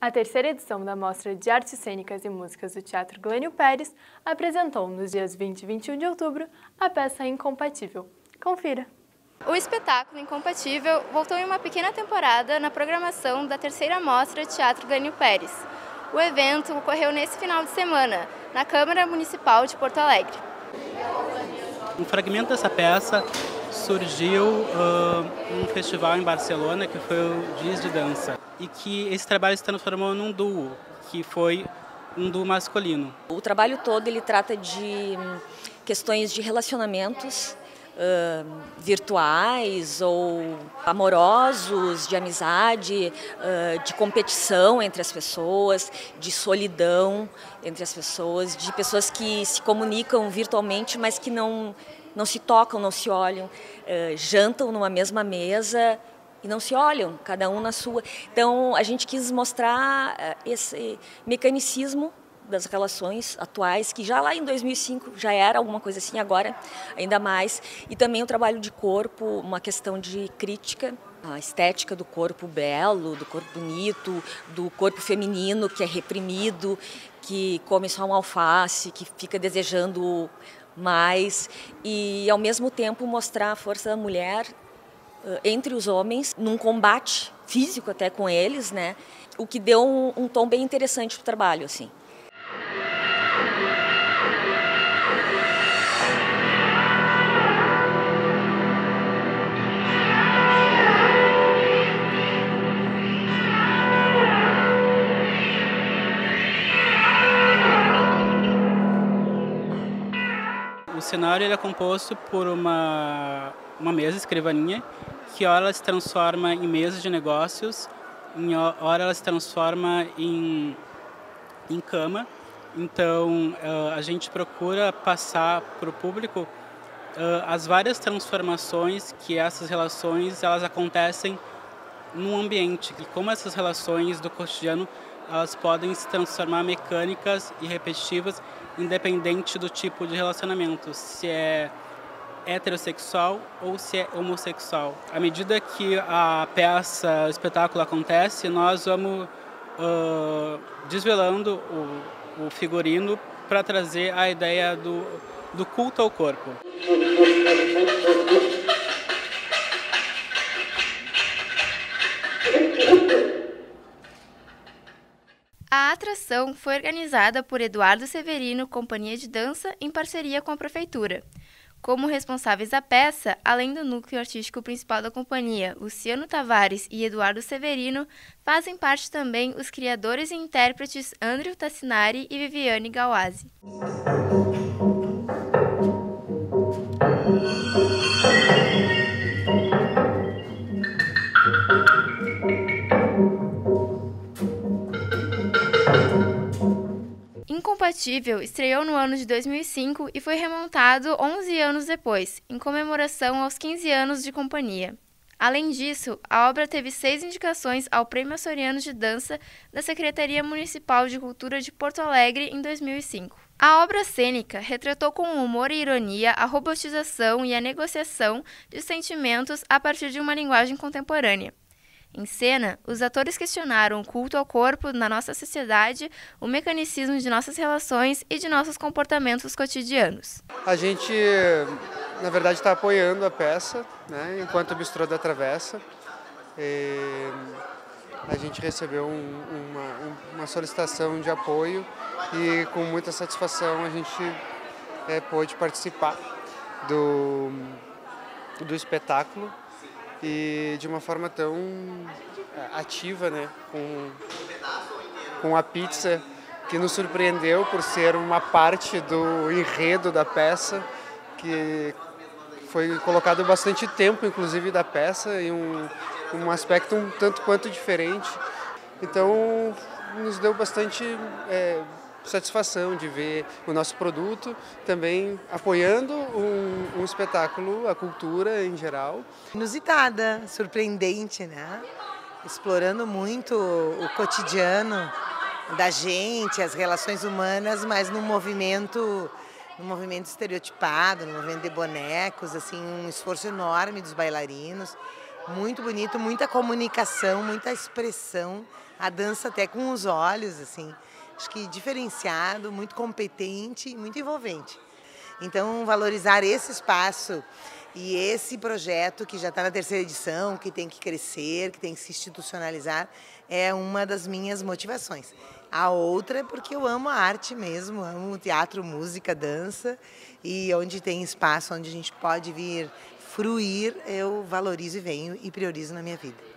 A terceira edição da Mostra de Artes Cênicas e Músicas do Teatro Glênio Pérez apresentou, nos dias 20 e 21 de outubro, a peça Incompatível. Confira! O espetáculo Incompatível voltou em uma pequena temporada na programação da terceira Mostra de Teatro Glênio Pérez. O evento ocorreu nesse final de semana, na Câmara Municipal de Porto Alegre. Um fragmento dessa peça surgiu num festival em Barcelona, que foi o Dias de Dança, e que esse trabalho se transformou num duo, que foi um duo masculino. O trabalho todo ele trata de questões de relacionamentos virtuais ou amorosos, de amizade, de competição entre as pessoas, de solidão entre as pessoas, de pessoas que se comunicam virtualmente, mas que não se tocam, não se olham, jantam numa mesma mesa e não se olham, cada um na sua. Então, a gente quis mostrar esse mecanicismo das relações atuais, que já lá em 2005 já era alguma coisa assim, agora ainda mais. E também o trabalho de corpo, uma questão de crítica, a estética do corpo belo, do corpo bonito, do corpo feminino que é reprimido, que come só um alface, que fica desejando mais. E, ao mesmo tempo, mostrar a força da mulher entre os homens, num combate físico até com eles, né? O que deu um tom bem interessante para o trabalho, assim. O cenário ele é composto por uma mesa, escrivaninha, que ora ela se transforma em mesa de negócios, ora ela se transforma em cama. Então, a gente procura passar para o público as várias transformações que essas relações elas acontecem num ambiente, e como essas relações do cotidiano elas podem se transformar mecânicas e repetitivas, independente do tipo de relacionamento, se é heterossexual ou se é homossexual. À medida que a peça, o espetáculo acontece, nós vamos desvelando o figurino para trazer a ideia do culto ao corpo. A atração foi organizada por Eduardo Severino, Companhia de Dança, em parceria com a Prefeitura. Como responsáveis da peça, além do núcleo artístico principal da companhia, Luciano Tavares e Eduardo Severino, fazem parte também os criadores e intérpretes Andrew Tassinari e Viviane Gawazzi. Incompatível estreou no ano de 2005 e foi remontado 11 anos depois, em comemoração aos 15 anos de companhia. Além disso, a obra teve 6 indicações ao Prêmio Açoriano de Dança da Secretaria Municipal de Cultura de Porto Alegre em 2005. A obra cênica retratou com humor e ironia a robotização e a negociação de sentimentos a partir de uma linguagem contemporânea. Em cena, os atores questionaram o culto ao corpo na nossa sociedade, o mecanicismo de nossas relações e de nossos comportamentos cotidianos. A gente, na verdade, está apoiando a peça, né, enquanto o Bistrô da Travessa. A gente recebeu uma solicitação de apoio e, com muita satisfação, a gente pôde participar do espetáculo. E de uma forma tão ativa, né, com a pizza, que nos surpreendeu por ser uma parte do enredo da peça, que foi colocado bastante tempo, inclusive, da peça, e um aspecto um tanto quanto diferente. Então, nos deu bastante satisfação de ver o nosso produto também apoiando um espetáculo, a cultura em geral. Inusitada, surpreendente, né? Explorando muito o cotidiano da gente, as relações humanas, mas num movimento estereotipado, num movimento de bonecos, assim, um esforço enorme dos bailarinos. Muito bonito, muita comunicação, muita expressão a dança até com os olhos, assim. Acho que diferenciado, muito competente e muito envolvente. Então, valorizar esse espaço e esse projeto que já está na 3ª edição, que tem que crescer, que tem que se institucionalizar, é uma das minhas motivações. A outra é porque eu amo a arte mesmo, amo teatro, música, dança, e onde tem espaço, onde a gente pode vir fruir, eu valorizo e venho e priorizo na minha vida.